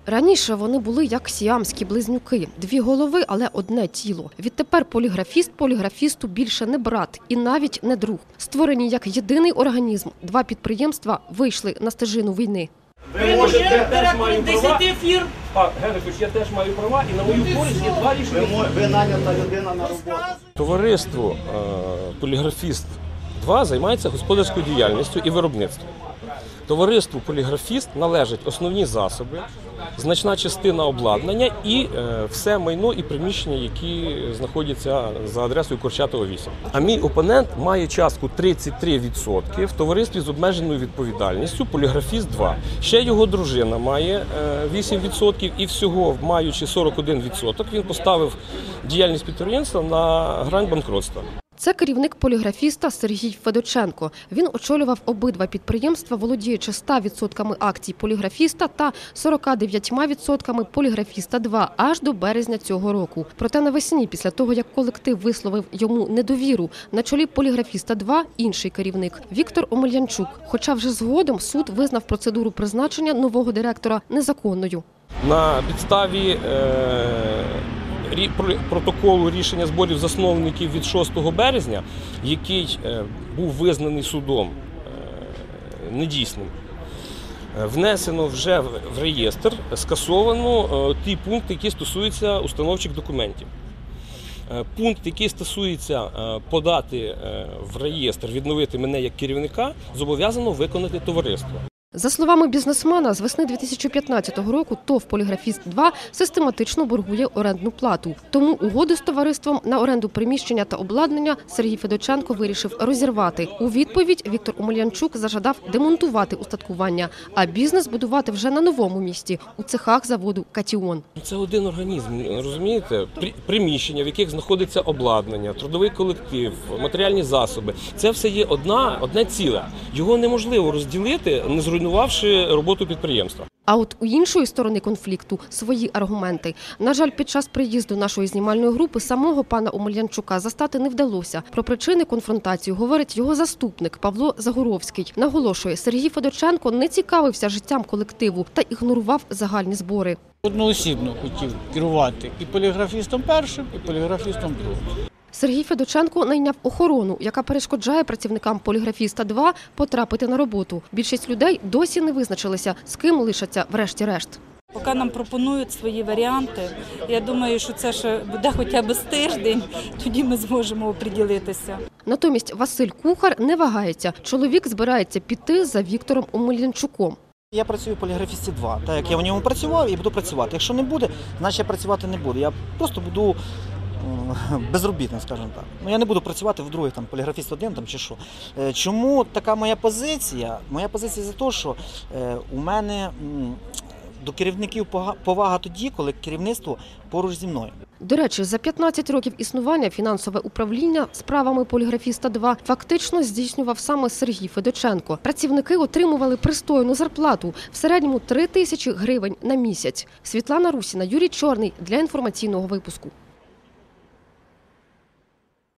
Раніше вони були як сіамські близнюки. Дві голови, але одне тіло. Відтепер поліграфіст поліграфісту більше не брат і навіть не друг. Створені як єдиний організм, два підприємства вийшли на стежину війни. Ви можете теж маю права. Генрихович, я теж маю права і на мою користь є два рішення. Ви нанята людина на роботу. Товариство «Поліграфіст-2» займається господарською діяльністю і виробництвом. Товариству «Поліграфіст» належать основні засоби, значна частина обладнання і все майно і приміщення, які знаходяться за адресою Курчатова, 8. А мій опонент має частку 33% в товаристві з обмеженою відповідальністю «Поліграфіст-2». Ще його дружина має 8% і всього, маючи 41%, він поставив діяльність підприємства на грань банкротства. Це керівник поліграфіста Сергій Федоченко. Він очолював обидва підприємства, володіючи 100% акцій поліграфіста та 49% поліграфіста-2 аж до березня цього року. Проте навесні, після того, як колектив висловив йому недовіру, на чолі поліграфіста-2 інший керівник – Віктор Омельянчук. Хоча вже згодом суд визнав процедуру призначення нового директора незаконною. На підставі протоколу рішення зборів засновників від 6 березня, який був визнаний судом недійсним, внесено вже в реєстр, скасовано ті пункти, які стосуються установчих документів. Пункт, який стосується подати в реєстр, відновити мене як керівника, зобов'язано виконати товариство. За словами бізнесмена, з весни 2015 року ТОВ «Поліграфіст-2» систематично боргує орендну плату. Тому угоду з товариством на оренду приміщення та обладнання Сергій Федоченко вирішив розірвати. У відповідь Віктор Омельянчук зажадав демонтувати устаткування, а бізнес будувати вже на новому місці – у цехах заводу «Катіон». Це один організм, розумієте? Приміщення, в яких знаходиться обладнання, трудовий колектив, матеріальні засоби – це все є одне ціле. Його неможливо розділити, не зруйнувавши роботу підприємства. А от у іншої сторони конфлікту свої аргументи. На жаль, під час приїзду нашої знімальної групи самого пана Омельянчука застати не вдалося. Про причини конфронтації говорить його заступник Павло Загоровський. Наголошує, Сергій Федоченко не цікавився життям колективу та ігнорував загальні збори. Одноосібно хотів керувати і поліграфістом першим, і поліграфістом другим. Сергій Федоченко найняв охорону, яка перешкоджає працівникам поліграфіста-2 потрапити на роботу. Більшість людей досі не визначилися, з ким лишаться врешті-решт. Поки нам пропонують свої варіанти, я думаю, що це ще буде хоча б з тиждень, тоді ми зможемо оприділитися. Натомість Василь Кухар не вагається. Чоловік збирається піти за Віктором Омельянчуком. Я працюю в «Поліграфісті-2», так як я в ньому працював і буду працювати. Якщо не буде, значить я працювати не буду. Я просто буду безробітним, скажімо так. Я не буду працювати в других, поліграфіст-1 чи що. Чому така моя позиція? Моя позиція за те, що у мене до керівників повага тоді, коли керівництво поруч зі мною. До речі, за 15 років існування фінансове управління справами поліграфіста-2 фактично здійснював саме Сергій Федоченко. Працівники отримували пристойну зарплату – в середньому 3 тисячі гривень на місяць. Світлана Русіна, Юрій Чорний для інформаційного випуску.